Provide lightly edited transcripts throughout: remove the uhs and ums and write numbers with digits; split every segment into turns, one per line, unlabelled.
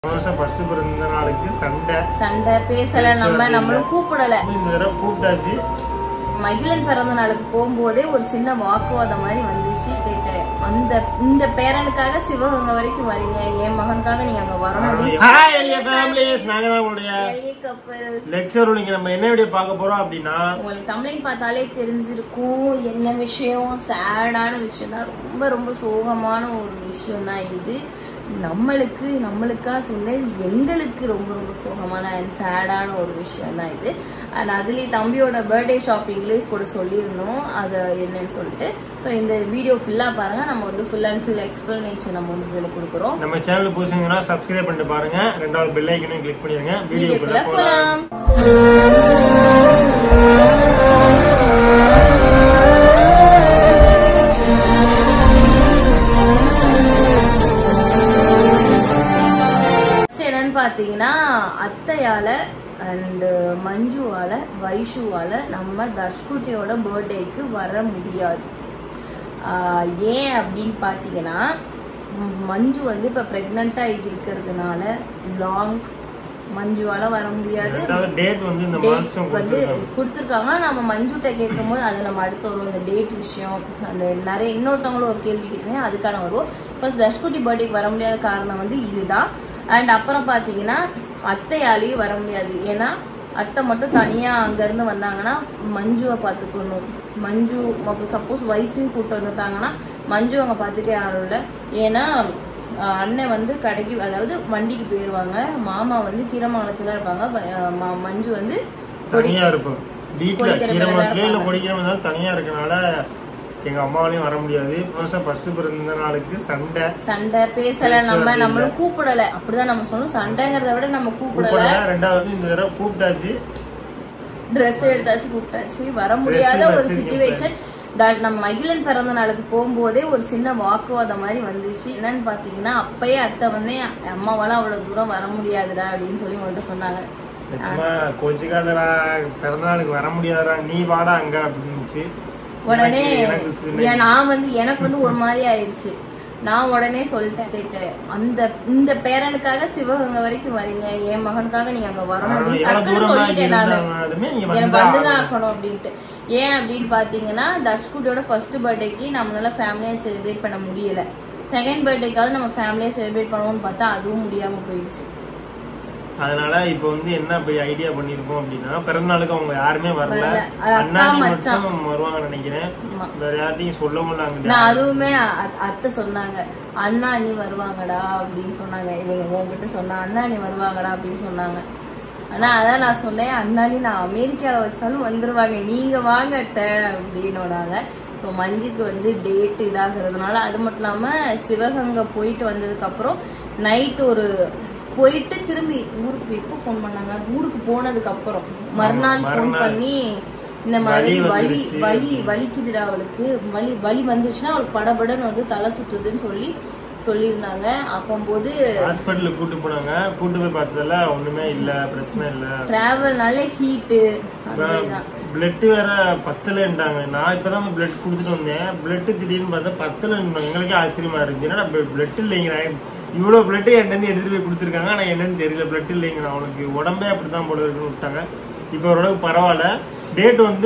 First பிறந்த நாளுக்கு சண்டை பேசல நம்மளும் கூப்பிடல. இந்த தடவை கூப்பிட்டாச்சு.
மகிழன் பிறந்த நாளுக்கு போகும்போதே ஒரு சின்ன வாக்குவாதம் மாதிரி வந்துச்சு. இந்த பேரனுக்காக சிவகங்கை வரைக்கும் வரீங்க, என் மகனுக்காக நீங்க அங்க வரணும்.
நம்ம என்ன வீடியோ பார்க்க போறோம் அப்படின்னா,
உங்களுக்கு தமிழின் பார்த்தாலே தெரிஞ்சிருக்கும் என்ன விஷயம். சேடான விஷயம் தான், ரொம்ப ரொம்ப சோகமான ஒரு விஷயம் தான் இது. நம்மளுக்கா சொன்னது எங்களுக்கு ரொம்ப ரொம்ப சோகமான அண்ட் சேடான ஒரு விஷயம் தான் இது. அண்ட் அதுலேயே தம்பியோட பர்த்டே ஷாப்பிங்லேயே கூட சொல்லியிருந்தோம் அது என்னன்னு சொல்லிட்டு. ஸோ இந்த வீடியோ ஃபுல்லாக பாருங்க. நம்ம வந்து ஃபுல் அண்ட் ஃபுல் எக்ஸ்பிளனேஷன் நம்ம வந்து இதில் கொடுக்குறோம்.
நம்ம சேனல் புதுசுங்கன்னா சப்ஸ்கிரைப் பண்ணிட்டு பாருங்க, ரெண்டாவது பெல் ஐக்கனையும் கிளிக் பண்ணிடுங்க.
வீடியோக்குள்ள போகலாம். பாத்தீங்கன்னா அத்தையால அண்ட் மஞ்சுவால வைஷுவால நம்ம தஷ்குட்டியோட பர்த்டேக்கு வர முடியாது. ஏன் அப்படின்னு பாத்தீங்கன்னா, மஞ்சு வந்து இப்ப பிரெக்னண்டா இருக்கிறதுனால லாங் மஞ்சுவால வர முடியாது.
டேட் வந்து
கொடுத்துருக்காங்க. நம்ம மஞ்சுட்ட கேட்கும் போது அதை நம்ம அடுத்து வரும். இந்த டேட் விஷயம் அந்த நிறைய இன்னொருத்தவங்களும் ஒரு கேள்வி கேட்டேன், அதுக்கான வருவோம். ஃபர்ஸ்ட் தஷ்குட்டி பர்த்டேக்கு வர முடியாத காரணம் வந்து இதுதான். அண்ட் அப்புறம் பார்த்தீங்கன்னா அத்தையாலேயும் வர முடியாது. ஏன்னா அத்தை மட்டும் தனியாக அங்கேருந்து வந்தாங்கன்னா மஞ்சுவை பார்த்துக்கணும். மஞ்சு சப்போஸ் வயசும் கூப்பிட்டு வந்துட்டாங்கன்னா மஞ்சு அவங்க பார்த்துக்க யாரும் இல்லை. ஏன்னா அண்ணன் வந்து கடைக்கு, அதாவது வண்டிக்கு போயிடுவாங்க. மாமா வந்து கீரமானத்துல இருப்பாங்க. மஞ்சு வந்து
தனியா இருப்பாங்க. தனியா இருக்கனால எங்க அம்மாவாலையும் வர முடியாது. ஃபர்ஸ்ட் பிறந்த நாளுக்கு சண்டை பேசல
நம்மளும் கூப்பிடல. அப்படிதான் நம்ம சொன்னோம். சண்டைங்கிறத விட நம்ம கூப்பிடல.
ரெண்டாவது இந்த தடவை கூப்பிட்டாச்சு,
ட்ரெஸ் எடுத்தாச்சு, கூப்பிட்டாச்சு. வர முடியாத ஒரு சிச்சுவேஷன். நம்ம மகிழன் பிறந்த நாளுக்கு போகும்போதே ஒரு சின்ன வாக்குவாதம் மாதிரி வந்துச்சு. என்னன்னு பாத்தீங்கன்னா, அப்பயே அத்தை வந்து அம்மாவால அவ்வளவு தூரம் வர முடியாதுடா அப்படின்னு சொல்லி உங்கள்கிட்ட சொன்னாங்க.
கோச்சிக்காதடா, பிறந்த நாளுக்கு வர முடியாதுடா, நீ வாடா அங்க அப்படின்னு.
உடனே நான் வந்து எனக்கு வந்து ஒரு மாதிரி ஆயிடுச்சு. நான் உடனே சொல்லிட்டேன், இந்த பேரனுக்காக சிவகங்கை வரைக்கும் வரீங்க, என் மகனுக்காக நீங்க அங்க வரணும் சட்டுன்னு சொல்லிட்டேன். நானு எனக்கு வந்துதான் ஆகணும் அப்படின்ட்டு. ஏன் அப்படின்னு பாத்தீங்கன்னா, தஷ்குட்டியோட ஃபர்ஸ்ட் பர்த்டேக்கு நம்மளால ஃபேமிலியா செலிப்ரேட் பண்ண முடியல. செகண்ட் பர்த்டேக்காவது நம்ம ஃபேமிலியா செலிப்ரேட் பண்ணுவோம்னு பார்த்தா அதுவும் முடியாம போயிடுச்சு.
அதனால இப்ப வந்து என்ன ஐடியா பண்ணிருக்கோம் அப்படின்னா, பிறந்த நாளுக்கு அவங்க யாருமே வரல. அண்ணா மட்டும் வருவாங்க நினைக்கிறேன். வேற யார்ட்டையும் சொல்ல முடியல.
அதுவுமே அத்தை சொன்னாங்க, அண்ணா அண்ணி வருவாங்கடா அப்படின்னு சொன்னாங்க. இவங்க உங்ககிட்ட சொன்னா அண்ணா அண்ணி வருவாங்கடா அப்படின்னு சொன்னாங்க. ஆனா அதான் நான் சொன்னேன், அண்ணாணி நான் அமெரிக்கால வச்சாலும் வந்துருவாங்க, நீங்க வாங்க அத்தை அப்படின்னாங்க. ஸோ மஞ்சுக்கு வந்து டேட் இதாகிறதுனால, அது மட்டும் இல்லாம சிவகங்கை போயிட்டு வந்ததுக்கு அப்புறம் நைட் ஒரு போயிட்டு திரும்பி ஊருக்கு எப்போ ஃபோன் பண்ணாங்க, ஊருக்கு போனதுக்கு அப்புறம் மறுநாள் ஃபோன் பண்ணி இந்த மாதிரி வலிக்குதுடா அவளுக்கு, வலி வந்துச்சுன்னா அவளுக்கு படபடன்னு வந்து தலை சுத்துதுன்னு சொல்லியிருந்தாங்க. அப்போது
ஹாஸ்பிட்டலுக்கு கூட்டு போனாங்க. கூட்டு போய் பார்த்ததுல ஒண்ணுமே இல்ல, பிரச்சனை இல்ல.
டிராவல்னால ஹீட்டு,
பிளட் வேற பத்தலன்றாங்க. நான் இப்பதான் பிளட் கொடுத்துட்டு வந்தேன். பிளட் திடீர்னு பார்த்தா பத்தலன்னு எங்களுக்கே ஆச்சரியமா இருக்கு. ஏன்னா பிளட் இல்லைங்கிறேன், இவ்வளவு பிளட் என்கிட்ட எடுத்துட்டு போய் கொடுத்துருக்காங்க. ஆனா என்னன்னு தெரியல, பிளட் இல்லைங்கிற அவனுக்கு உடம்பே அப்படித்தான் போல இருக்குன்னு விட்டாங்க. இப்ப ஓரளவுக்கு பரவாயில்ல. டேட் வந்து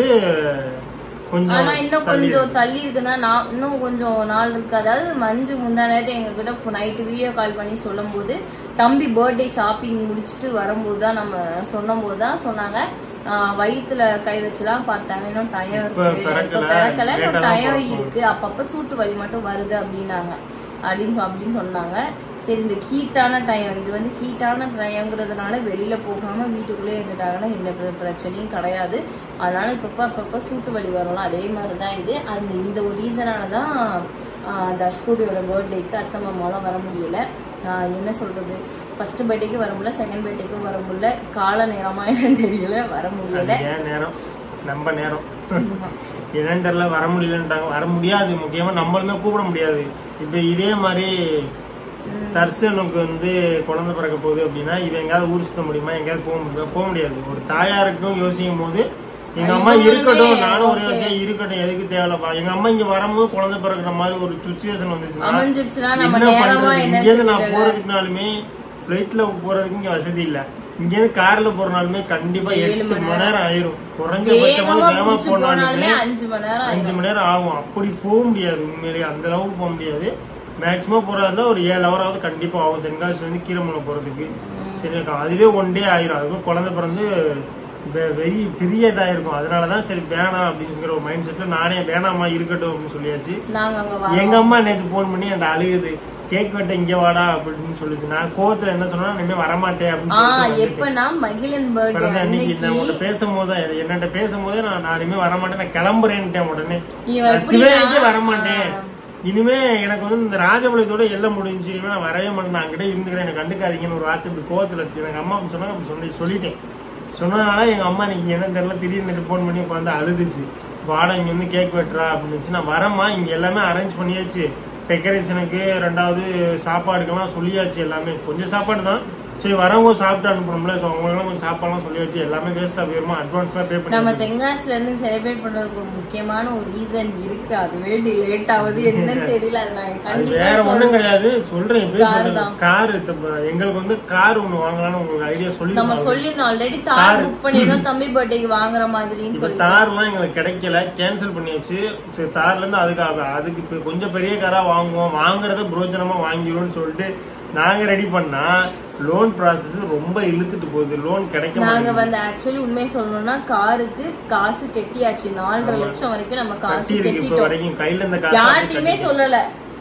ஆனா இன்னும் கொஞ்சம் தள்ளி இருக்குன்னா இன்னும் கொஞ்சம் நாள் இருக்கு. அதாவது மஞ்சு முந்தா நேரத்தை எங்க கிட்ட நைட்டு வீடியோ கால் பண்ணி சொல்லும் போது, தம்பி பர்த்டே ஷாப்பிங் முடிச்சுட்டு வரும்போது தான் நம்ம சொன்னும் போதுதான் சொன்னாங்க, வயிற்றுல கை வச்சுலாம் பார்த்தாங்க, இன்னும் டயம் இருக்கு, பிறக்கல, இன்னும் டயம் இருக்கு, அப்பப்ப சூட்டு வலி மட்டும் வருது அப்படின்னாங்க அப்படின்னு சொன்னாங்க. சரி, இந்த ஹீட்டான டைம், இது வந்து ஹீட்டான டைம்ங்கிறதுனால வெளியில போகாம வீட்டுக்குள்ளே இருந்துட்டாங்கன்னா எந்த பிரச்சனையும் கிடையாது. அதனால அப்பப்ப சூட்டு வலி வரலாம். அதே மாதிரிதான் இது. இந்த ஒரு ரீசனாலதான் தஷ்குட்டியோட பர்த்டேக்கு அத்தை மாமாலாம் வர முடியல. என்ன சொல்றது, ஃபர்ஸ்ட் பர்த்டேக்கு வர முடியல, செகண்ட் பர்த்டேக்கும் வர முடியல. கால நேரமா என்னன்னு தெரியல, வர முடியல.
நேரம் நம்ம நேரம் என்னன்னு தெரியல, வர முடியலன்ட்டாங்க. வர முடியாது, முக்கியமா நம்மளுமே கூப்பிட முடியாது. இப்ப இதே மாதிரி தர்சனுக்கு வந்து குழந்தை பிறக்க போகுது அப்படின்னா, இவன் எங்கேயாவது ஊர் சுத்த முடியுமா, எங்கேயாவது போக முடியாது. ஒரு தாயாருக்கும் யோசிக்கும் போது எங்க அம்மா இருக்கட்டும், நானும் ஒரே இருக்கட்டும், எதுக்கு தேவையில்லப்பா. எங்க அம்மா இங்க வரும்போது குழந்தை பிறகுற மாதிரி ஒரு சுச்சுவேஷன் வந்துச்சுன்னா, இங்கேருந்து நான் போறதுக்குனாலுமே பிளைட்ல போறதுக்கு இங்க வசதி இல்ல. இங்க இருந்து கார்ல போறனாலுமே கண்டிப்பா 8 மணி நேரம் ஆயிரும். குறைஞ்சபட்சமா வேகமா போனாலுமே 5 மணி நேரம் ஆகும். அப்படி போக முடியாது, உண்மையிலேயே அந்த அளவுக்கு போக முடியாது. மேக்சிமம் போறதா இருந்தா ஒரு 7 ஹவராவது கண்டிப்பா ஆகும் தென்காசில இருந்து கீரமலை போறதுக்கு. சரி, அதுவே 1 டே ஆயிரும். அதுவும் குழந்தை பிறந்து வெறி பெரிய இதா இருக்கும். அதனாலதான் சரி வேணாம் அப்படிங்கிற ஒரு மைண்ட் செட்ல நானே வேணாமா இருக்கட்டும் அப்படின்னு சொல்லியாச்சு. எங்க அம்மா நேற்று போன் பண்ணி என்கிட்ட அழுகுது, கேக் வெட்ட இங்க வாடா அப்படின்னு சொல்லிச்சு. நான் கோவத்துல என்ன சொன்னா, இனிமே வரமாட்டேன் அப்படின்னு பேசும்போது என்னட்ட பேசும்போது நான் இனிமே வரமாட்டேன், நான் கிளம்புறேன்ட்டேன். உடனே சிவகங்கைக்கே வரமாட்டேன், இனிமே எனக்கு வந்து இந்த ராஜபாளையத்தோட எல்லாம் முடிஞ்சு, இனிமே நான் வரவே மாட்டேன், நான் அங்கிட்ட இருந்துக்கிறேன், எனக்கு கண்டுக்காதீங்கன்னு ஒரு வார்த்தை இப்படி கோவத்துல எங்க அம்மா சொன்னாங்க. அப்படி சொல்லிட்டேன். சொன்னதுனால எங்க அம்மா நீங்க என்ன தெரியல திடீர்னு போன் பண்ணி உட்காந்து அழுதுச்சு, வாடா இங்க வந்து கேக் வெட்டுறா அப்படின்னு. நான் வரமா, இங்க எல்லாமே அரேஞ்ச் பண்ணியாச்சு, டெக்கரேஷனுக்கு 2வது சாப்பாடுக்கெல்லாம் சொல்லியாச்சு. எல்லாமே கொஞ்சம் சாப்பாடு தான், சரி வரவங்க சாப்பிட்டு அனுப்பணும்ல, அவங்களும் கொஞ்சம் சாப்பாடுலாம் சொல்லியாச்சு. எல்லாமே வேஸ்டா போயிருமா, அட்வான்ஸ் தான் பே பண்ணி.
நம்ம தென்காசில இருந்து செலிப்ரேட் பண்றதுக்கு முக்கியமான ஒரு ரீசன் இருக்கு, அதுவே லேட் ஆகுது, என்னன்னு தெரியல.
வேற ஒண்ணும் கிடையாது, சொல்றேன் கார். எங்களுக்கு வந்து கார் ஒண்ணு வாங்கலாம்னு உங்களுக்கு ஐடியா சொல்லி
நம்ம சொல்லிருந்தோம் ஆல்ரெடி. தார் புக் பண்ணிருந்தோம் தம்பி பர்த்டேக்கு வாங்குற மாதிரின்னு சொல்லி.
தார்லாம் எங்களுக்கு கிடைக்கல, கேன்சல் பண்ணியாச்சு. சரி, தார்ல இருந்து அதுக்கு கொஞ்சம் பெரிய காரா வாங்குவோம், வாங்குறத புரோஜனமா வாங்கிடுவோம்னு சொல்லிட்டு நாங்க ரெடி பண்ணா லோன் ப்ராசஸ் ரொம்ப இழுத்துட்டு போகுது, லோன் கிடைக்க.
நாங்க வந்து ஆக்சுவலி உண்மையை சொல்லணும்னா காருக்கு காசு கெட்டியாச்சு, 4.5 லட்சம் வரைக்கும் நம்ம காசு கெட்டிட்டோம்.
வரைக்கும் கையில இருந்த காசு
யார்ட்டையுமே சொல்லல.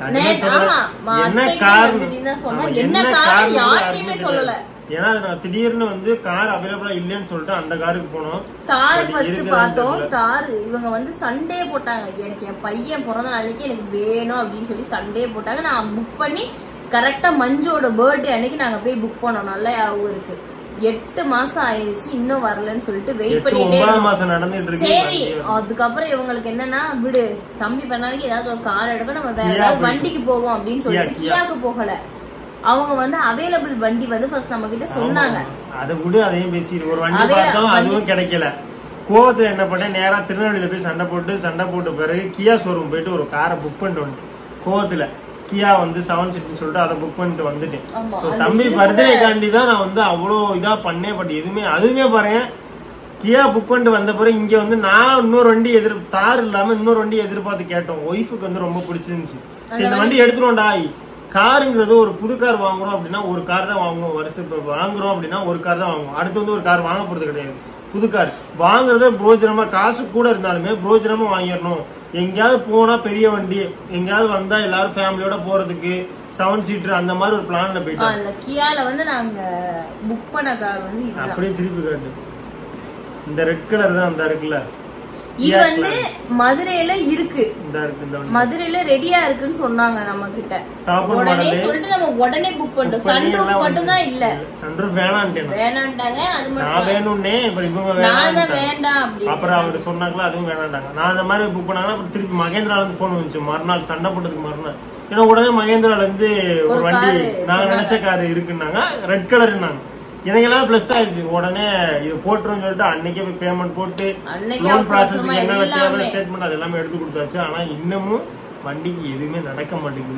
ஏன்னா திடீர்னு வந்து கார் அவைலபிளா இல்லன்னு சொல்லிட்டு அந்த காருக்கு போனோம்.
கார் ஃபர்ஸ்ட் பார்த்தோம். கார் இவங்க வந்து சண்டே போட்டாங்க, எனக்கு என் பையன் பிறந்த நாளைக்கு எனக்கு வேணும் அப்படின்னு சொல்லி சண்டே போட்டாங்க. நான் புக் பண்ணி கரெக்டா மஞ்சோட பர்த்டே அன்னைக்கு நாங்க போய் புக் பண்ணோம். நல்லா ஞாபகம் இருக்கு. 8 மாசம் ஆயிருச்சு, இன்னும் வரலன்னு சொல்லிட்டு வெயிட் பண்ணிட்டே. சரி, அதுக்கப்புறம் இவங்களுக்கு என்னன்னா, விடு தம்பி பண்ணாலும் ஏதாவது ஒரு கார் எடுக்க, நம்ம வேற ஏதாவது வண்டிக்கு போவோம் அப்படின்னு சொல்லிட்டு கியாக்கு போகல. அவங்க வந்து அவைலபிள் வண்டி வந்து ஃபர்ஸ்ட் நம்ம கிட்ட சொன்னாங்க.
அதை விட அதையும் பேசிட்டு ஒரு வண்டி பார்த்தோம், அதுவும் கிடைக்கல. கோவத்துல என்ன பண்ணேன், நேரா திருநெல்வேலியில போய் சண்டை போட்டு பிறகு கியா ஷோரூம் போயிட்டு ஒரு காரை புக் பண்ணிட்டு வந்து கோவத்துல கியா வந்து 7 சீட்னு சொல்லிட்டு அதை புக் பண்ணிட்டு வந்துட்டேன். தம்பி பர்த்டேக்காண்டி தான் நான் வந்து அவ்வளோ இதா பண்ணேன். பட் அதுவுமே பாருங்க, கியா புக் பண்ணிட்டு வந்த பிறகு இங்க வந்து நான் இன்னொரு வண்டி தார் இல்லாம இன்னொரு வண்டி எதிர்பார்த்து கேட்டோம். ஒய்ஃபுக்கு வந்து ரொம்ப பிடிச்சிருந்துச்சு. சரி, இந்த வண்டி எடுத்துருவோம்டா. காருங்கிறது ஒரு புது கார் வாங்குறோம் அப்படின்னா ஒரு கார் தான் வாங்குவோம், வருஷம் வாங்குறோம் அப்படின்னா ஒரு கார் தான் வாங்குவோம். அடுத்து வந்து ஒரு கார் வாங்க போறது கிடையாது. புது கார் வாங்குறத புரோஜனமா, காசு கூட இருந்தாலுமே புரோஜனமா வாங்கிடணும். எங்கேயாவது போனா பெரிய வண்டி, எங்கேயாவது வந்தா எல்லாரும் ஃபேமிலியோட போறதுக்கு 7 சீட்டர் அந்த மாதிரி ஒரு பிளான்ல போயிட்டோம்.
அந்த கியால வந்து நாங்க புக் பண்ண கார் வந்து
அப்படியே திருப்பி காட்டு. இந்த ரெட் கலர் தான் அந்த இருக்குல்ல,
இது வந்து மதுரையில இருக்கு, மதுரையில ரெடியா இருக்குன்னு சொன்னாங்க நம்ம கிட்ட. உடனே சொல்லிட்டு நம்ம உடனே புக் பண்ணிட்டோம். சன்ரூஃப் மட்டும் தான் இல்ல,
சன்ரூஃப்
வேணாண்டாங்க. அது
மட்டும் வேணும்னே இவங்க
வேண்டாம் அப்படி
அப்புறம் அவர் சொன்னாங்களா, அதுவும் வேணாண்டாங்க. நான் அந்த மாதிரி புக் பண்ணாங்கன்னா அப்புறம் திருப்பி மகேந்திரால இருந்து போன் வந்துச்சு மறுநாள், சண்டை போட்டதுக்கு மறுநாள். ஏன்னா உடனே மகேந்திரால இருந்து ஒரு வண்டி நாங்க நினைச்ச கார் இருக்குன்னாங்க, ரெட் கலர்னாங்க. எனக்கெல்லாம் பிளஸ் ஆயிடுச்சு. உடனே இது போட்டுருன்னு சொல்லிட்டு அன்னைக்கே போய் பேமெண்ட் போட்டு லோன் ப்ராசஸ் என்னென்ன தேவை ஸ்டேட்மெண்ட் அது எல்லாமே எடுத்து கொடுத்தாச்சு. ஆனா இன்னமும் வண்டிக்கு எதுவுமே நடக்க மாட்டேங்குது.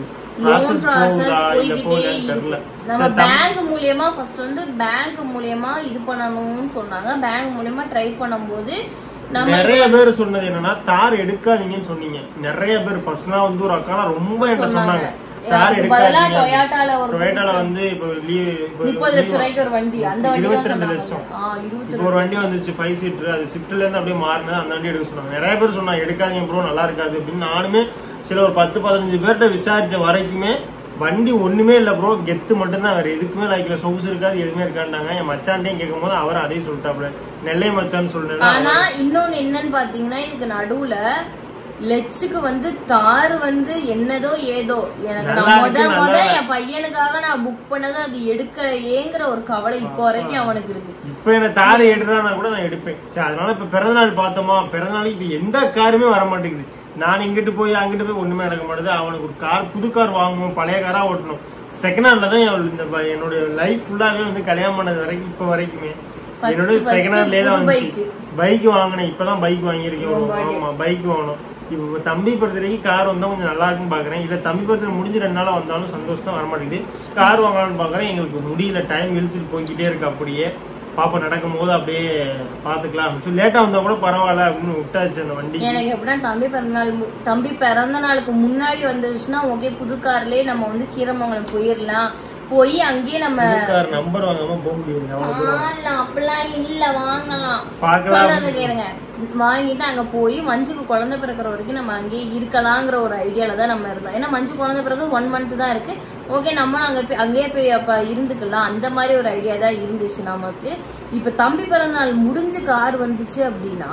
பேங்க் மூலியமா ஃபர்ஸ்ட் வந்து பேங்க் மூலியமா இது பண்ணணும்னு சொன்னாங்க. பேங்க் மூலியமா ட்ரை பண்ணும்போது
நிறைய பேர் சொன்னது என்னன்னா, தார் எடுக்காதீங்கன்னு சொன்னீங்க. நிறைய பேர் பர்சனலா வந்து ஒரு அக்கா ரொம்ப என்ன சொன்னாங்க,
டொயோட்டால
வந்து இப்ப
30 லட்சம் ரூபாய்க்கு ஒரு வண்டி, அந்த வண்டி
22 லட்சம் ஒரு வண்டி வந்துச்சு 5 சீட்டர். அது ஷிஃப்ட்ல இருந்து அப்படியே மாறினது, அந்த வண்டி எடுக்க சொன்னாங்க. நிறைய பேர் சொன்னாங்க எடுக்காதீங்க ப்ரோ, நல்லா இருக்காது அப்படின்னு. நானுமே சில ஒரு 10-15 பேர்கிட்ட விசாரிச்ச வரைக்குமே வண்டி ஒண்ணுமே இல்ல ப்ரோ, கெத்து மட்டும்தான், வேற எதுக்குமே லைக்ல சொகுசு இருக்காது, எதுவுமே இருக்காண்டாங்க. என் மச்சான்டையும் கேட்கும் போது அவர் அதே சொல்லிட்டாப்ல, நெல்லை மச்சான்னு சொல்றேன்.
ஆனா இன்னொன்னு என்னன்னு பாத்தீங்கன்னா, இதுக்கு நடுவுல லட்சுக்கு வந்து தார் வந்து என்னதோ ஏதோ எனக்கு நான் என் பையனுக்காக நான் புக் பண்ணது அது எடுக்கலையேங்கிற ஒரு கவலை இப்போ வரைக்கும் அவனுக்கு இருக்கு.
இப்ப என்ன தார் எடுறானா கூட நான் எடுப்பேன். சரி, அதனால இப்ப பிறந்தநாள் பார்த்தோமா, பிறந்தநாளைக்கு இப்ப எந்த காருமே வர மாட்டேங்குது. நான் இங்கிட்டு போய் அங்கிட்டு போய் ஒண்ணுமே நடக்க மாட்டேது. அவனுக்கு ஒரு கார், புது கார் வாங்கணும், பழைய காரா ஓட்டணும். செகண்ட் ஹேண்ட்ல தான் இந்த என்னுடைய லைஃப் ஃபுல்லாவே வந்து கல்யாணம் பண்ணது வரைக்கும் இப்ப வரைக்குமே என்னோட செகண்ட் ஹேண்ட்லயே தான் பைக் வாங்கினேன். இப்பதான் பைக் வாங்கியிருக்கேன். ஆமா, பைக் வாங்கணும். இப்போ தம்பி பர்த்டேக்கு கார் வந்தா கொஞ்சம் நல்லா இருக்குன்னு பாக்குறேன். இல்ல தம்பி பர்த்டே முடிஞ்சு 2 நாளா வந்தாலும் சந்தோஷம் தான், வரமாட்டேங்குது. கார் வாங்கலாம்னு பாக்குறேன், எங்களுக்கு முடியல, டைம் இழுத்துட்டு போய்கிட்டே இருக்கு. அப்படியே பாப்பா நடக்கும் போது அப்படியே பாத்துக்கலாம், லேட்டா வந்தா கூட பரவாயில்ல அப்படின்னு விட்டாச்சு அந்த வண்டி.
எனக்கு எப்படின்னா தம்பி பிறந்த நாளுக்கு முன்னாடி வந்துருச்சுன்னா ஓகே, புது கார்லயே நம்ம வந்து கீரமங்கலம் போயிடலாம். போய் அங்கேயே நம்ம
நம்பர் வாங்காம போக முடியாது.
அப்படிலாம் இல்ல, வாங்கலாம், கேளுங்க. வாங்கிட்டு அங்க போய் மஞ்சுக்கு குழந்தை பிறக்கிற வரைக்கும் நம்ம அங்கேயே இருக்கலாங்கிற ஒரு ஐடியால தான் நம்ம இருந்தோம். ஏன்னா மஞ்சு குழந்தை பிறகு 1 month தான் இருக்கு. ஓகே, நம்மளும் அங்கேயே போய் அப்ப இருந்துக்கலாம், அந்த மாதிரி ஒரு ஐடியா தான் இருந்துச்சு நமக்கு. இப்ப தம்பி பிறந்த நாள் முடிஞ்சு கார் வந்துச்சு அப்படின்னா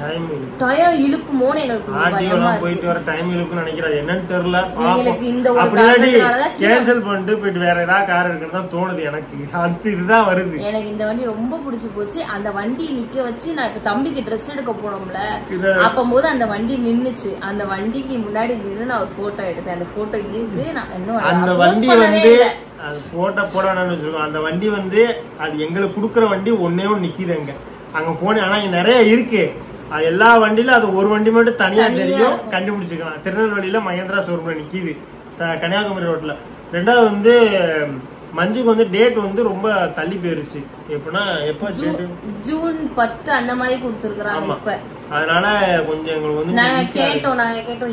டயம் இழுக்குமோன்னு எங்களுக்கு
போயிட்டு வர டைம் இழுக்குன்னு நினைக்கிறேன். என்னன்னு தெரியல,
எங்களுக்கு இந்த ஒரு காரணத்தினாலதான்
கேன்சல் பண்ணிட்டு போயிட்டு வேற ஏதாவது கார் இருக்குன்னு தான் தோணுது எனக்கு. அடுத்து இதுதான் வருது.
எனக்கு இந்த வண்டி ரொம்ப பிடிச்சு போச்சு. அந்த வண்டியை நிக்க வச்சு நான் இப்ப தம்பிக்கு ட்ரெஸ் எடுக்க போனோம்ல, அப்பம்போது அந்த வண்டி நின்னுச்சு. அந்த வண்டிக்கு முன்னாடி நின்று நான் ஒரு போட்டோ எடுத்தேன். அந்த போட்டோ இருக்கு, நான் இன்னும்
அந்த வண்டி வந்து அது போட்டோ போட வேணாம்னு வச்சிருக்கோம். அந்த வண்டி வந்து அது எங்களுக்கு குடுக்கற வண்டி ஒன்னே ஒன்று நிக்குது அங்க போனேன். ஆனா இங்க நிறைய இருக்கு, எல்லா வண்டியில அது ஒரு வண்டி மட்டும் தனியா தெரியும், கண்டுபிடிச்சிக்கலாம். திருநெல்வேலியில மகேந்திரா ஷோரூம்ல நிக்குது, கன்னியாகுமரி ரோட்ல. ரெண்டாவது வந்து மஞ்சுக்கு வந்து டேட் வந்து ரொம்ப தள்ளி போயிருச்சு. எப்படின்னா எப்ப
ஜூன் 10 அந்த மாதிரி கொடுத்துருக்காங்க. இப்ப
அதனால கொஞ்சம் எங்களுக்கு வந்து
நாங்க கேட்டோம்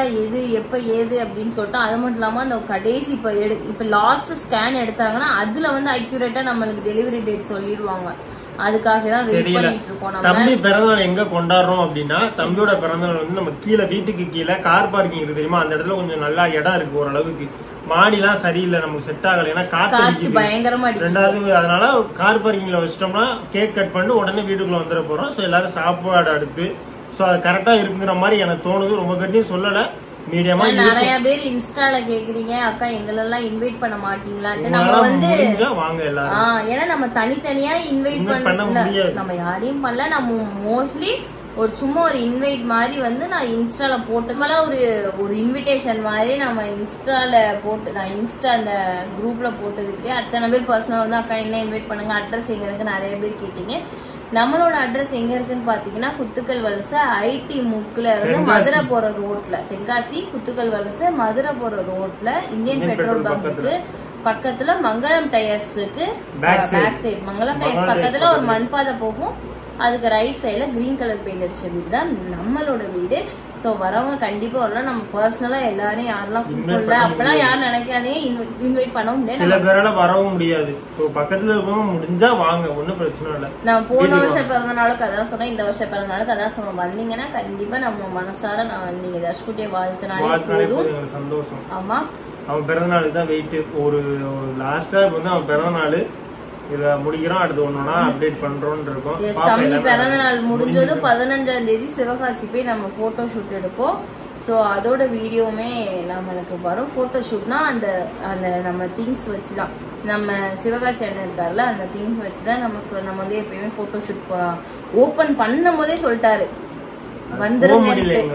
எப்ப ஏது அப்படின்னு சொல்லிட்டு. அது மட்டும் இல்லாம அந்த கடைசி இப்ப லாஸ்ட் ஸ்கேன் எடுத்தாங்கன்னா அதுல வந்து அக்யூரேட்டா நம்மளுக்கு டெலிவரி டேட் சொல்லிடுவாங்க. அதுக்காக தான் வெயிட் பண்ணிட்டு இருக்கோம்.
தம்பி பிறந்தநாள் எங்க கொண்டாடுறோம் அப்படின்னா, தம்பியோட பிறந்தநாள் வந்து நம்ம கீழே வீட்டுக்கு கீழே கார் பார்க்கிங் இருக்கு தெரியுமா, அந்த இடத்துல கொஞ்சம் நல்லா இடம் இருக்கு ஓரளவுக்கு. மாடிலாம் சரியில்லை, நமக்கு செட் ஆகல, ஏன்னா காத்து
பயங்கரமா.
ரெண்டாவது அதனால கார் பார்க்கிங்ல வச்சிட்டோம்னா கேக் கட் பண்ணி உடனே வீட்டுக்குள்ள வந்துட போறோம். சோ எல்லாரும் சாப்பாடு அடுத்து சோ அது கரெக்டா இருக்குங்கிற மாதிரி எனக்கு தோணுது. ரொம்ப கட்டியும் சொல்லல, மீடியமா.
நிறைய பேர் இன்ஸ்டால கேக்குறீங்க, அக்கா எங்களெல்லாம் இன்வைட் பண்ண மாட்டீங்களான்னு. நம்ம வந்து
வாங்க எல்லாரும்,
ஏன்னா நம்ம தனித்தனியா இன்வைட் பண்ண முடியாது, நம்ம யாரையும் பண்ணல. நம்ம மோஸ்ட்லி ஒரு சும்மா ஒரு இன்வைட் மாதிரி வந்து நான் இன்ஸ்டால போட்டதுனால ஒரு இன்விடேஷன் மாதிரி நம்ம இன்ஸ்டால போட்டு, நான் இன்ஸ்டா அந்த குரூப்ல போட்டதுக்கு அத்தனை பேர் பர்சனல் வந்து அக்கா என்ன இன்வைட் பண்ணுங்க, அட்ரஸ் எங்க இருக்கு நிறைய பேர் கேட்டீங்க. நம்மளோட அட்ரஸ் எங்க இருக்குன்னு பாத்தீங்கன்னா, குத்துக்கல் வலசை ஐடி முக்குல இருந்து மதுரை போற ரோட்ல, தென்காசி குத்துக்கல் வலசை மதுரை போற ரோட்ல இந்தியன் பெட்ரோல் பம்புக்கு பக்கத்துல மங்களம் டயர்ஸுக்கு பேக் சைடு, மங்களம் டயர்ஸ் பக்கத்துல ஒரு மண்பாதை போகும். அதுக்கு ரைட் சைடுல கிரீன் கலர் பெயிண்ட் அடிச்ச வீடு தான் நம்மளோட வீடு. சோ வரவங்க கண்டிப்பா வரலாம். நம்ம பர்சனலா எல்லாரும் யாரெல்லாம் கூப்பிடல அப்பெல்லாம் யாரும் நினைக்காதீங்க, இன்வைட் பண்ணவும் முடியாது.
சில பேரால வரவும் முடியாது. சோ பக்கத்துல இருக்கவங்க முடிஞ்சா வாங்க, ஒன்னும் பிரச்சனை இல்ல.
நான் போன வருஷம் பிறந்த நாளுக்கு அதான் சொன்னேன், இந்த வருஷம் பிறந்த நாளுக்கு அதான் சொன்னோம். வந்தீங்கன்னா கண்டிப்பா நம்ம மனசார நான் நீங்க தர்ஷ்குட்டியை வாழ்த்தினாலே போதும்,
சந்தோஷம்.
ஆமா,
அவன் பிறந்த நாளுக்கு தான் வெயிட். ஒரு லாஸ்டா வந்து அவன் பிறந்த நாள் இத முடிக்கிறோம், அடுத்து ஒன்னொன்னா அப்டேட் பண்றோம்னு இருக்கோம்.
தம்பி பிறந்த நாள் முடிஞ்சது 15ஆம் தேதி சிவகாசி போய் நம்ம போட்டோ ஷூட் எடுப்போம். ஸோ அதோட வீடியோவுமே நம்மளுக்கு வரும். போட்டோ ஷூட்னா அந்த நம்ம திங்ஸ் வச்சுதான், நம்ம சிவகாசி அண்ணன் இருக்காருல, அந்த திங்ஸ் வச்சுதான் நமக்கு நம்ம வந்து எப்பயுமே போட்டோ ஷூட் ஓபன் பண்ணும் போதே சொல்லிட்டாரு வந்துருங்க.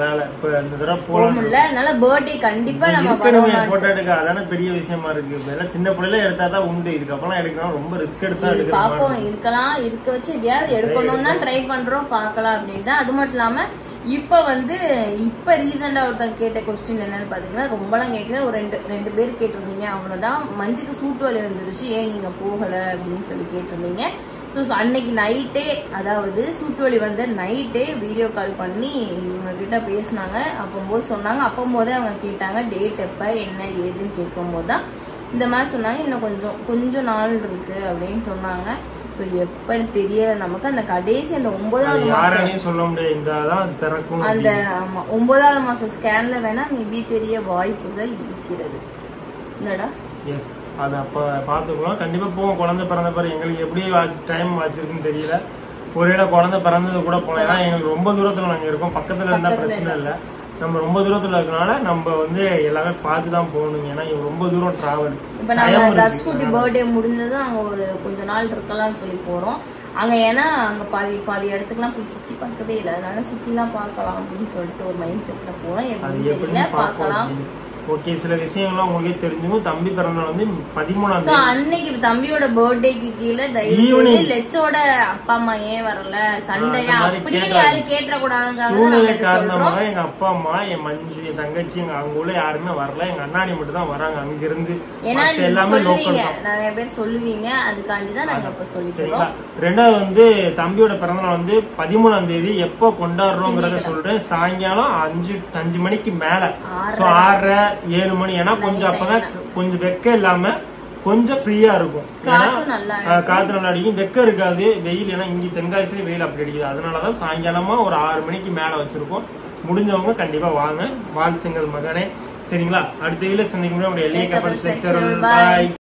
பர்த்டே கண்டிப்பா நம்ம
போட்டோ எடுக்க அதான பெரிய விஷயமா இருக்கு. சின்ன பிள்ளைல எடுத்தாதான் உண்டு, இதுக்கப்புறம் எடுக்கலாம் ரொம்ப ரிஸ்க் எடுத்தா
பாப்போம். இருக்க வச்சு எப்படியாவது எடுக்கணும்னு தான் ட்ரை பண்றோம், பாக்கலாம் அப்படின்னு. அது மட்டும் இல்லாம இப்ப ரீசெண்டா ஒருத்தங்க கேட்ட கொஸ்டின் என்னன்னு பாத்தீங்கன்னா, ரொம்பலாம் கேட்கல, ஒரு ரெண்டு பேர் கேட்டிருந்தீங்க, அவ்வளவுதான். மஞ்சுக்கு சூட்டு வலி வந்துருச்சு, ஏன் நீங்க போகல அப்படின்னு சொல்லி கேட்டிருந்தீங்க. ஸோ அன்னைக்கு நைட்டே, அதாவது சூட்டு வலி வந்து நைட்டே வீடியோ கால் பண்ணி இவங்க கிட்ட பேசினாங்க. அப்போது சொன்னாங்க, அப்போதே அவங்க கேட்டாங்க டேட் எப்போ என்ன ஏதுன்னு கேட்கும்போது தான் இந்த மாதிரி சொன்னாங்க. இன்னும் கொஞ்சம் நாள் இருக்கு அப்படின்னு சொன்னாங்க. ஸோ எப்பன்னு தெரியல நமக்கு. அந்த கடைசி அந்த 9வது மாசம்
சொல்ல முடியாது,
அந்த ஆமா 9வது மாசம் ஸ்கேன்ல வேணா மேபி தெரிய வாய்ப்புகள் இருக்கிறது. என்னடா
அது அப்ப பாத்துக்கலாம், கண்டிப்பா போவோம். குழந்தை பிறந்த பிறகு எங்களுக்கு எப்படி டைம் வச்சிருக்குன்னு தெரியல. ஒரேடா குழந்தை பிறந்தது கூட போகலாம், ஏன்னா எங்களுக்கு ரொம்ப தூரத்துல நாங்க இருக்கோம். பக்கத்துல இருந்தா பிரச்சனை இல்லை, நம்ம ரொம்ப தூரத்துல இருக்கனால நம்ம வந்து எல்லாமே பார்த்துதான் போகணும். ஏன்னா ரொம்ப தூரம் டிராவல்.
இப்ப நம்ம தர்ஷ்குட்டி பர்த்டே முடிஞ்சதும் அங்க ஒரு கொஞ்ச நாள் இருக்கலாம்னு சொல்லி போறோம் அங்க. ஏன்னா அங்க பாதி இடத்துக்குலாம் போய் சுத்தி பார்க்கவே இல்லை, அதனால சுத்தி எல்லாம் பார்க்கலாம் அப்படின்னு சொல்லிட்டு ஒரு மைண்ட் செட்ல போறோம். எப்படின்னு தெரியல, பார்க்கலாம்.
ஓகே, சில விஷயங்கள்லாம் உங்களுக்கே தெரிஞ்சுக்கும். தம்பி பிறந்தநாள் வந்து 13ஆம் தேதி.
அன்னைக்கு தம்பியோட பர்த்டேக்கு கீழே லெச்சோட அப்பா அம்மா ஏன் வரல, சண்டையா அப்படின்னு யாரும் கேட்ட கூடாதுங்க.
சூழ்நிலை காரணமாக எங்க அப்பா அம்மா, என் மஞ்சு, என் தங்கச்சி, எங்க அவங்க உள்ள யாருமே வரல. எங்க அண்ணாடி மட்டும் தான் வராங்க அங்கிருந்து.
ஏன்னா சொல்லுவீங்க, நிறைய பேர் சொல்லுவீங்க, அதுக்காண்டிதான் நாங்க இப்ப சொல்லிக்கிறோம்.
ரெண்டாவது வந்து தம்பியோட பிறந்தநாள் வந்து 13ஆம் தேதி எப்போ கொண்டாடுறோங்கிறத சொல்றேன். சாயங்காலம் 5 மணிக்கு மேல, 6:30 7 மணி. ஏன்னா கொஞ்சம் அப்பதான் கொஞ்சம் வெக்க இல்லாம கொஞ்சம் ஃப்ரீயா இருக்கும். காத்து நல்லா அடிக்கும், வெக்க இருக்காது, வெயில். ஏன்னா இங்க தென்காசிலே வெயில் அப்படி அடிக்குது. அதனாலதான் சாயங்காலமா ஒரு 6 மணிக்கு மேல வச்சிருக்கோம். முடிஞ்சவங்க கண்டிப்பா வாங்க. வாழ்த்துங்கள் மகனே. சரிங்களா? அடுத்த வீடியோல சந்திக்கும். எளிய கப்பல்.